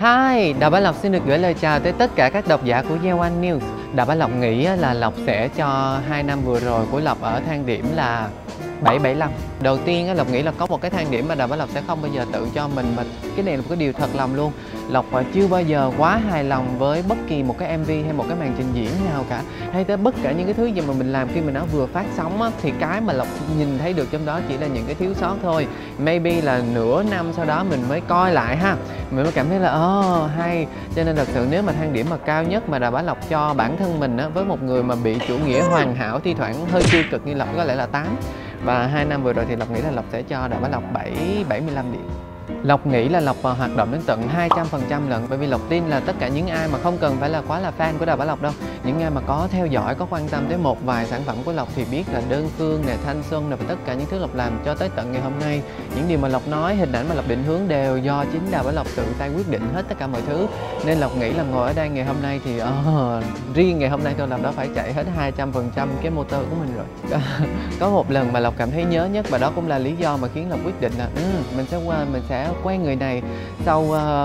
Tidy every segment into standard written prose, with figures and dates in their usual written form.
Hi, Đào Bá Lộc xin được gửi lời chào tới tất cả các độc giả của Gieo Anh News. Đào Bá Lộc nghĩ là Lộc sẽ cho 2 năm vừa rồi của Lộc ở thang điểm là 7,75. Đầu tiên Lộc nghĩ là có một cái thang điểm mà Đào Bá Lộc sẽ không bao giờ tự cho mình, mà cái này là một cái điều thật lòng luôn. Lộc chưa bao giờ quá hài lòng với bất kỳ một cái MV hay một cái màn trình diễn nào cả, hay tới bất cả những cái thứ gì mà mình làm khi mà nó vừa phát sóng á, thì cái mà Lộc nhìn thấy được trong đó chỉ là những cái thiếu sót thôi. Maybe là nửa năm sau đó mình mới coi lại ha, mình mới cảm thấy là hay. Cho nên thật sự nếu mà thang điểm mà cao nhất mà Đào Bá Lộc cho bản thân mình á, với một người mà bị chủ nghĩa hoàn hảo thi thoảng hơi tiêu cực như Lộc, có lẽ là 8. Và 2 năm vừa rồi thì Lộc nghĩ là Lộc sẽ cho Đào Bá Lộc 75 điểm. Lộc nghĩ là Lộc hoạt động đến tận 200% lần, bởi vì Lộc tin là tất cả những ai mà không cần phải là quá là fan của Đào Bá Lộc đâu, những ai mà có theo dõi, có quan tâm tới một vài sản phẩm của Lộc thì biết là Đơn Phương nè, Thanh Xuân nè, và tất cả những thứ Lộc làm cho tới tận ngày hôm nay, những điều mà Lộc nói, hình ảnh mà Lộc định hướng đều do chính Đào Bá Lộc tự tay quyết định hết tất cả mọi thứ. Nên Lộc nghĩ là ngồi ở đây ngày hôm nay thì riêng ngày hôm nay thôi Lộc đã phải chạy hết 200% cái motor của mình rồi. Có một lần mà Lộc cảm thấy nhớ nhất, và đó cũng là lý do mà khiến Lộc quyết định là mình sẽ quen người này sau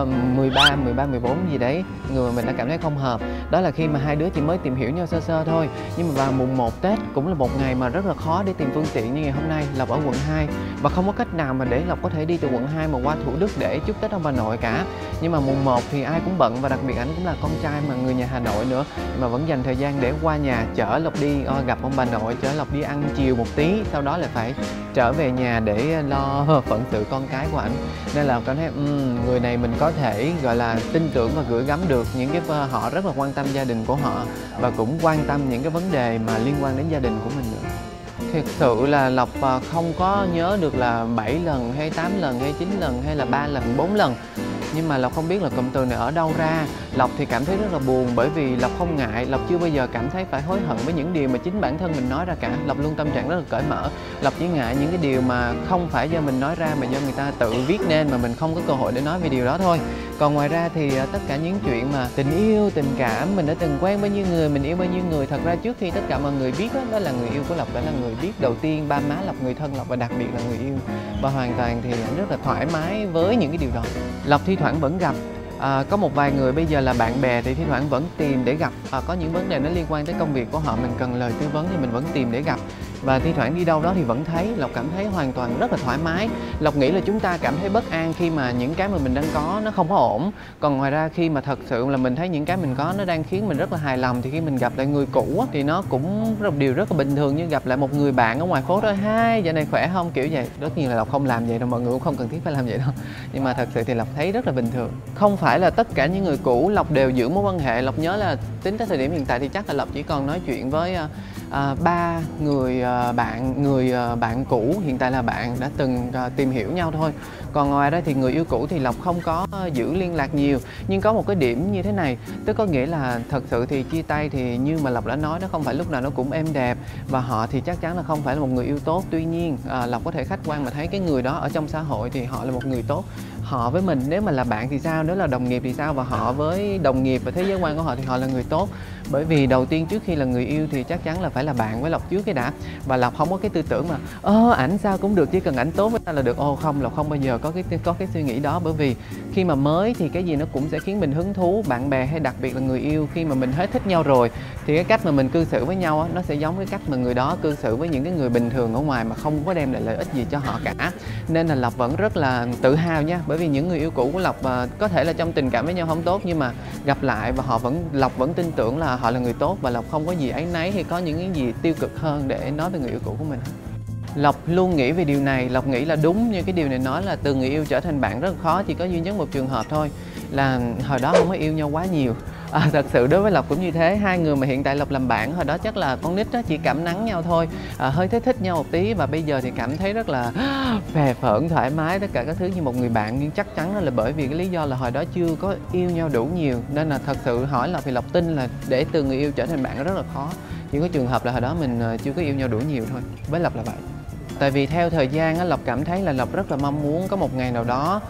13, 14 gì đấy, người mà mình đã cảm thấy không hợp. Đó là khi mà hai đứa chỉ mới tìm hiểu nhau sơ sơ thôi. Nhưng mà vào mùng 1 Tết cũng là một ngày mà rất là khó để tìm phương tiện như ngày hôm nay. Lộc ở quận 2 và không có cách nào mà để Lộc có thể đi từ quận 2 mà qua Thủ Đức để chúc Tết ông bà nội cả. Nhưng mà mùng 1 thì ai cũng bận, và đặc biệt ảnh cũng là con trai mà người nhà Hà Nội nữa, mà vẫn dành thời gian để qua nhà chở Lộc đi gặp ông bà nội, chở Lộc đi ăn chiều một tí, sau đó lại phải trở về nhà để lo phận sự con cái của ảnh. Nên là cảm thấy người này mình có thể gọi là tin tưởng và gửi gắm được những cái họ rất là quan tâm gia đình của họ, và cũng quan tâm những cái vấn đề mà liên quan đến gia đình của mình nữa. Thực sự là Lộc không có nhớ được là 7 lần hay 8 lần hay 9 lần hay là 3 lần 4 lần. Nhưng mà Lộc không biết là cụm từ này ở đâu ra. Lộc thì cảm thấy rất là buồn, bởi vì Lộc không ngại, Lộc chưa bao giờ cảm thấy phải hối hận với những điều mà chính bản thân mình nói ra cả. Lộc luôn tâm trạng rất là cởi mở. Lộc chỉ ngại những cái điều mà không phải do mình nói ra mà do người ta tự viết nên, mà mình không có cơ hội để nói về điều đó thôi. Còn ngoài ra thì tất cả những chuyện mà tình yêu, tình cảm, mình đã từng quen bao nhiêu người, mình yêu bao nhiêu người, thật ra trước khi tất cả mọi người biết đó là người yêu của Lộc, phải là người biết đầu tiên, ba má Lộc, người thân Lộc, và đặc biệt là người yêu. Và hoàn toàn thì anh rất là thoải mái với những cái điều đó. Lộc thi thoảng vẫn gặp có một vài người bây giờ là bạn bè thì thi thoảng vẫn tìm để gặp, có những vấn đề nó liên quan tới công việc của họ, mình cần lời tư vấn thì mình vẫn tìm để gặp. Và thi thoảng đi đâu đó thì vẫn thấy. Lộc cảm thấy hoàn toàn rất là thoải mái. Lộc nghĩ là chúng ta cảm thấy bất an khi mà những cái mà mình đang có nó không có ổn. Còn ngoài ra khi mà thật sự là mình thấy những cái mình có nó đang khiến mình rất là hài lòng, thì khi mình gặp lại người cũ thì nó cũng là một điều rất là bình thường, như gặp lại một người bạn ở ngoài phố thôi. Hi, dạo này khỏe không, kiểu vậy. Tất nhiên là Lộc không làm vậy đâu, mọi người cũng không cần thiết phải làm vậy đâu. Nhưng mà thật sự thì Lộc thấy rất là bình thường. Không phải là tất cả những người cũ Lộc đều giữ mối quan hệ. Lộc nhớ là tính tới thời điểm hiện tại thì chắc là Lộc chỉ còn nói chuyện với 3 người bạn cũ hiện tại là bạn đã từng tìm hiểu nhau thôi. Còn ngoài ra thì người yêu cũ thì Lộc không có giữ liên lạc nhiều. Nhưng có một cái điểm như thế này, tức có nghĩa là thật sự thì chia tay thì như mà Lộc đã nói, nó không phải lúc nào nó cũng êm đẹp, và họ thì chắc chắn là không phải là một người yêu tốt. Tuy nhiên Lộc có thể khách quan mà thấy cái người đó ở trong xã hội thì họ là một người tốt. Họ với mình nếu mà là bạn thì sao, nếu là đồng nghiệp thì sao, và họ với đồng nghiệp và thế giới quan của họ thì họ là người tốt. Bởi vì đầu tiên trước khi là người yêu thì chắc chắn là phải là bạn với Lộc trước cái đã. Và Lộc không có cái tư tưởng mà ảnh sao cũng được, chỉ cần ảnh tốt với ta là được. Không, Lộc không bao giờ có cái suy nghĩ đó. Bởi vì khi mà mới thì cái gì nó cũng sẽ khiến mình hứng thú. Bạn bè hay đặc biệt là người yêu, khi mà mình hết thích nhau rồi thì cái cách mà mình cư xử với nhau nó sẽ giống cái cách mà người đó cư xử với những cái người bình thường ở ngoài mà không có đem lại lợi ích gì cho họ cả. Nên là Lộc vẫn rất là tự hào nha. Bởi vì những người yêu cũ của Lộc có thể là trong tình cảm với nhau không tốt, nhưng mà gặp lại và Lộc vẫn tin tưởng là họ là người tốt, và Lộc không có gì áy náy hay có những cái gì tiêu cực hơn để nói về người yêu cũ của mình. Lộc luôn nghĩ về điều này. Lộc nghĩ là đúng như cái điều này nói là từ người yêu trở thành bạn rất là khó. Chỉ có duy nhất một trường hợp thôi là hồi đó không có yêu nhau quá nhiều. Thật sự đối với Lộc cũng như thế. Hai người mà hiện tại Lộc làm bạn hồi đó chắc là con nít đó, chỉ cảm nắng nhau thôi, hơi thích nhau một tí, và bây giờ thì cảm thấy rất là phè phỡn, thoải mái tất cả các thứ như một người bạn. Nhưng chắc chắn là bởi vì cái lý do là hồi đó chưa có yêu nhau đủ nhiều, nên là thật sự hỏi Lộc thì Lộc tin là để từ người yêu trở thành bạn rất là khó. Chỉ có trường hợp là hồi đó mình chưa có yêu nhau đủ nhiều thôi. Với Lộc là vậy. Tại vì theo thời gian Lộc cảm thấy là Lộc rất là mong muốn có một ngày nào đó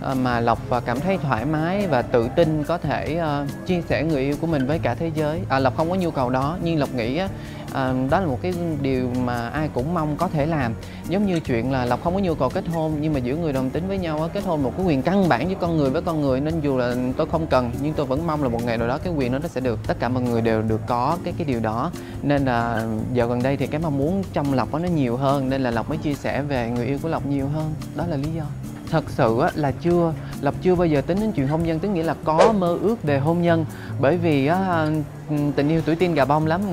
mà Lộc cảm thấy thoải mái và tự tin có thể chia sẻ người yêu của mình với cả thế giới. Lộc không có nhu cầu đó, nhưng Lộc nghĩ đó là một cái điều mà ai cũng mong có thể làm. Giống như chuyện là Lộc không có nhu cầu kết hôn, nhưng mà giữa người đồng tính với nhau kết hôn một cái quyền căn bản với con người, nên dù là tôi không cần nhưng tôi vẫn mong là một ngày nào đó cái quyền đó nó sẽ được tất cả mọi người đều được có cái điều đó. Nên là dạo gần đây thì cái mong muốn trong Lộc nó nhiều hơn, nên là Lộc mới chia sẻ về người yêu của Lộc nhiều hơn. Đó là lý do. Thật sự là Lộc chưa bao giờ tính đến chuyện hôn nhân, tức nghĩa là có mơ ước về hôn nhân. Bởi vì tình yêu tuổi teen gà bông lắm,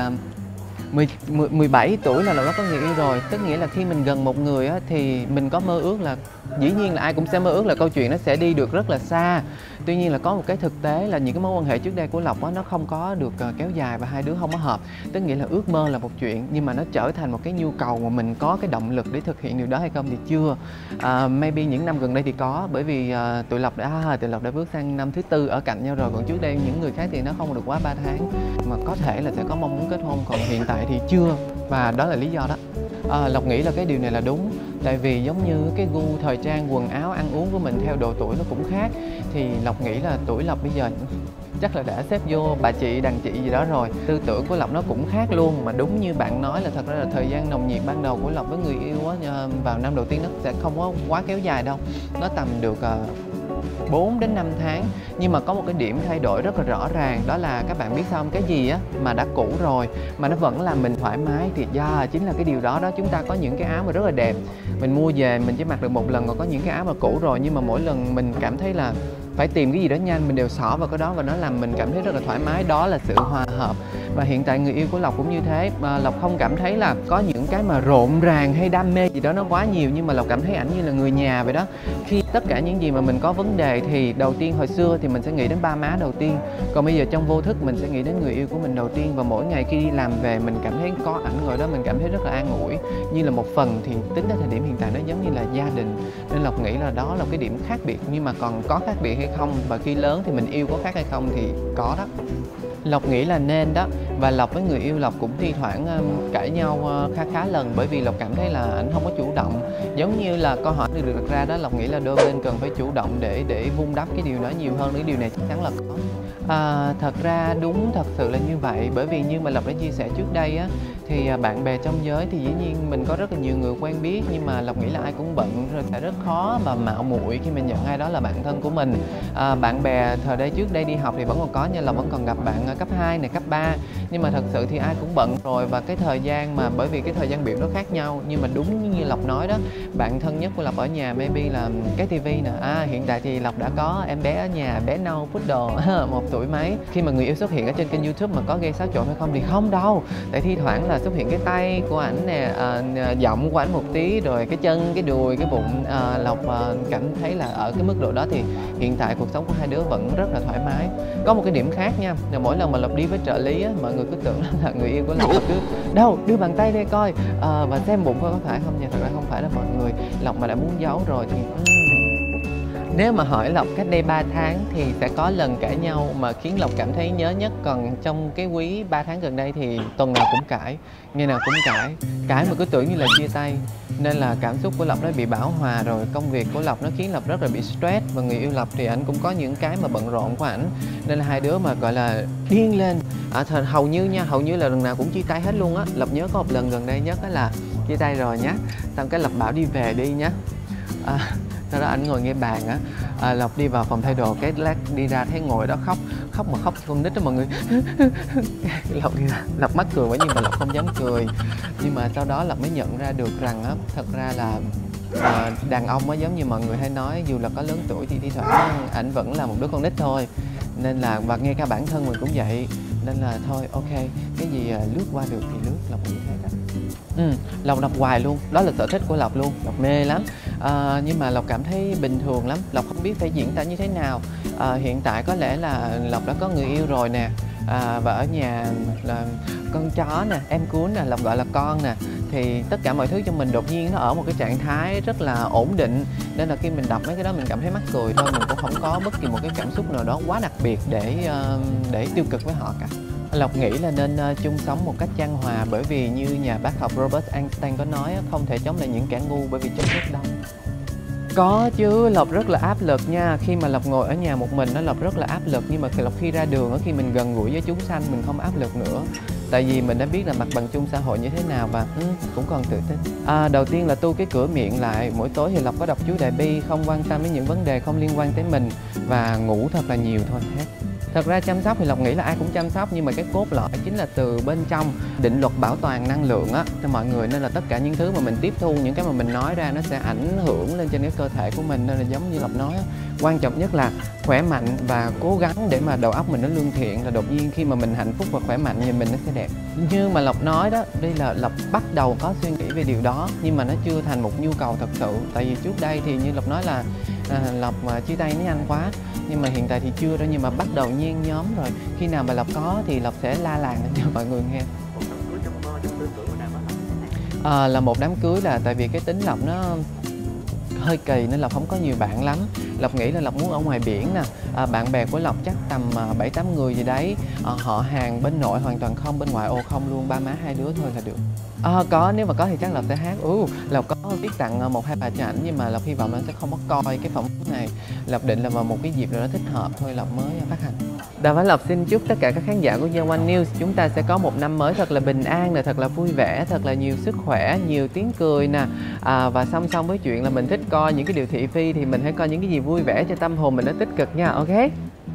17 tuổi là Lộc đã có người yêu rồi. Tức nghĩa là khi mình gần một người thì mình có mơ ước là dĩ nhiên là ai cũng sẽ mơ ước là câu chuyện nó sẽ đi được rất là xa. Tuy nhiên là có một cái thực tế là những cái mối quan hệ trước đây của Lộc nó không có được kéo dài và hai đứa không có hợp. Tức nghĩa là ước mơ là một chuyện, nhưng mà nó trở thành một cái nhu cầu mà mình có cái động lực để thực hiện điều đó hay không thì chưa. Maybe những năm gần đây thì có, bởi vì tụi Lộc đã bước sang năm thứ 4 ở cạnh nhau rồi. Còn trước đây những người khác thì nó không được quá 3 tháng, mà có thể là sẽ có mong muốn kết hôn, còn hiện tại thì chưa. Và đó là lý do đó. Lộc nghĩ là cái điều này là đúng. Tại vì giống như cái gu thời trang, quần áo, ăn uống của mình theo độ tuổi nó cũng khác. Thì Lộc nghĩ là tuổi Lộc bây giờ chắc là đã xếp vô bà chị, đàn chị gì đó rồi. Tư tưởng của Lộc nó cũng khác luôn. Mà đúng như bạn nói là thật ra là thời gian nồng nhiệt ban đầu của Lộc với người yêu vào năm đầu tiên nó sẽ không có quá kéo dài đâu. Nó tầm được 4 đến 5 tháng. Nhưng mà có một cái điểm thay đổi rất là rõ ràng, đó là các bạn biết sao không? Cái gì mà đã cũ rồi mà nó vẫn làm mình thoải mái thì chính là cái điều đó. Chúng ta có những cái áo mà rất là đẹp, mình mua về mình chỉ mặc được một lần. Còn có những cái áo mà cũ rồi nhưng mà mỗi lần mình cảm thấy là phải tìm cái gì đó nhanh, mình đều xỏ vào cái đó và nó làm mình cảm thấy rất là thoải mái. Đó là sự hòa hợp. Và hiện tại người yêu của Lộc cũng như thế. Lộc không cảm thấy là có những cái mà rộn ràng hay đam mê gì đó nó quá nhiều, nhưng mà Lộc cảm thấy ảnh như là người nhà vậy đó. Khi tất cả những gì mà mình có vấn đề thì đầu tiên hồi xưa thì mình sẽ nghĩ đến ba má đầu tiên, còn bây giờ trong vô thức mình sẽ nghĩ đến người yêu của mình đầu tiên. Và mỗi ngày khi đi làm về mình cảm thấy có ảnh ngồi đó, mình cảm thấy rất là an ủi, như là một phần. Thì tính đến thời điểm hiện tại nó giống như là gia đình. Nên Lộc nghĩ là đó là cái điểm khác biệt. Nhưng mà còn có khác biệt hay không, và khi lớn thì mình yêu có khác hay không thì có đó. Lộc nghĩ là nên đó. Và Lộc với người yêu Lộc cũng thi thoảng cãi nhau khá lần, bởi vì Lộc cảm thấy là ảnh không có chủ động. Giống như là câu hỏi được đặt ra đó, Lộc nghĩ là đôi bên cần phải chủ động để vun đắp cái điều đó nhiều hơn. Cái điều này chắc chắn là có. Thật ra đúng, thật sự là như vậy. Bởi vì như mà Lộc đã chia sẻ trước đây thì bạn bè trong giới thì dĩ nhiên mình có rất là nhiều người quen biết, nhưng mà Lộc nghĩ là ai cũng bận rồi, sẽ rất khó mà mạo muội khi mình nhận ai đó là bạn thân của mình. Bạn bè thời đây trước đây đi học thì vẫn còn có nha, Lộc vẫn còn gặp bạn cấp 2 này, cấp 3. Nhưng mà thật sự thì ai cũng bận rồi, và cái thời gian mà bởi vì cái thời gian biểu nó khác nhau. Nhưng mà đúng như Lộc nói đó, bạn thân nhất của Lộc ở nhà maybe là cái tivi nè. Hiện tại thì Lộc đã có em bé ở nhà, bé nâu poodle 1 tuổi mấy. Khi mà người yêu xuất hiện ở trên kênh YouTube mà có gây xáo trộn hay không thì không đâu. Tại thi thoảng là xuất hiện cái tay của ảnh nè, giọng của ảnh một tí, rồi cái chân, cái đùi, cái bụng. Lộc cảm thấy là ở cái mức độ đó thì hiện tại cuộc sống của hai đứa vẫn rất là thoải mái. Có một cái điểm khác nha, là mỗi lần mà Lộc đi với trợ lý mọi người cứ tưởng là người yêu của Lộc cứ đâu đưa bàn tay đây coi và xem bụng coi có phải không nha. Thật ra không phải là mọi người. Lộc mà đã muốn giấu rồi thì nếu mà hỏi Lộc cách đây 3 tháng thì sẽ có lần cãi nhau mà khiến Lộc cảm thấy nhớ nhất. Còn trong cái quý 3 tháng gần đây thì tuần nào cũng cãi, ngày nào cũng cãi mà cứ tưởng như là chia tay. Nên là cảm xúc của Lộc nó bị bão hòa rồi. Công việc của Lộc nó khiến Lộc rất là bị stress. Và người yêu Lộc thì ảnh cũng có những cái mà bận rộn của ảnh. Nên là hai đứa mà gọi là điên lên. Hầu như là lần nào cũng chia tay hết luôn á. Lộc nhớ có một lần gần đây nhất đó là chia tay rồi nhá, xong cái Lộc bảo đi về đi nhá. Sau đó ảnh ngồi nghe bàn Lộc đi vào phòng thay đồ, cái lát đi ra thấy ngồi đó khóc mà khóc con nít đó mọi người. Lộc mắc cười quá nhưng mà Lộc không dám cười. Nhưng mà sau đó Lộc mới nhận ra được rằng thật ra là đàn ông giống như mọi người hay nói, dù là có lớn tuổi thì thi thoảng ảnh vẫn là một đứa con nít thôi. Nên là, và ngay cả bản thân mình cũng vậy. Nên là thôi ok, cái gì lướt qua được thì lướt, Lộc nghĩ thế đó. Lộc đọc hoài luôn, đó là sở thích của Lộc luôn, Lộc mê lắm. Nhưng mà Lộc cảm thấy bình thường lắm, Lộc không biết phải diễn tả như thế nào. Hiện tại có lẽ là Lộc đã có người yêu rồi nè, và ở nhà là con chó nè, em cuốn nè, Lộc gọi là con nè. Thì tất cả mọi thứ trong mình đột nhiên nó ở một cái trạng thái rất là ổn định. Nên là khi mình đọc mấy cái đó mình cảm thấy mắc cười thôi, mình cũng không có bất kỳ một cái cảm xúc nào đó quá đặc biệt để tiêu cực với họ cả. Lộc nghĩ là nên chung sống một cách chan hòa, bởi vì như nhà bác học Robert Einstein có nói, không thể chống lại những kẻ ngu bởi vì chúng rất đông. Có chứ, Lộc rất là áp lực nha. Khi mà Lộc ngồi ở nhà một mình nó Lộc rất là áp lực. Nhưng mà Lộc khi ra đường, khi mình gần gũi với chúng sanh mình không áp lực nữa. Tại vì mình đã biết là mặt bằng chung xã hội như thế nào và cũng còn tự tin. Đầu tiên là tu cái cửa miệng lại. Mỗi tối thì Lộc có đọc chú Đại Bi, không quan tâm đến những vấn đề không liên quan tới mình. Và ngủ thật là nhiều thôi hết. Thật ra chăm sóc thì Lộc nghĩ là ai cũng chăm sóc, nhưng mà cái cốt lõi chính là từ bên trong. Định luật bảo toàn năng lượng á cho mọi người, nên là tất cả những thứ mà mình tiếp thu, những cái mà mình nói ra nó sẽ ảnh hưởng lên trên cái cơ thể của mình. Nên là giống như Lộc nói á, quan trọng nhất là khỏe mạnh và cố gắng để mà đầu óc mình nó lương thiện, là đột nhiên khi mà mình hạnh phúc và khỏe mạnh nhìn mình nó sẽ đẹp. Như mà Lộc nói đó, đây là Lộc bắt đầu có suy nghĩ về điều đó, nhưng mà nó chưa thành một nhu cầu thật sự. Tại vì trước đây thì như Lộc nói là Lộc chia tay nó nhanh quá, nhưng mà hiện tại thì chưa đâu, nhưng mà bắt đầu nhen nhóm rồi. Khi nào mà Lộc có thì Lộc sẽ la làng cho mọi người nghe. Là một đám cưới là tại vì cái tính Lộc nó hơi kỳ nên Lộc không có nhiều bạn lắm. Lộc nghĩ là Lộc muốn ở ngoài biển nè. Bạn bè của Lộc chắc tầm 7-8 người gì đấy. Họ hàng bên nội hoàn toàn không, bên ngoại ô không luôn, ba má hai đứa thôi là được. Có, nếu mà có thì chắc Lộc sẽ hát. Lộc có viết tặng 1-2 bài cho ảnh, nhưng mà Lộc hy vọng là sẽ không có coi cái phỏng vấn này. Lộc định là vào một cái dịp nào đó thích hợp thôi Lộc mới phát hành. Đào Bá Lộc xin chúc tất cả các khán giả của Year One News chúng ta sẽ có một năm mới thật là bình an nè, thật là vui vẻ, thật là nhiều sức khỏe, nhiều tiếng cười nè. Và song song với chuyện là mình thích coi những cái điều thị phi thì mình hãy coi những cái gì vui vẻ cho tâm hồn mình nó tích cực nha, ok?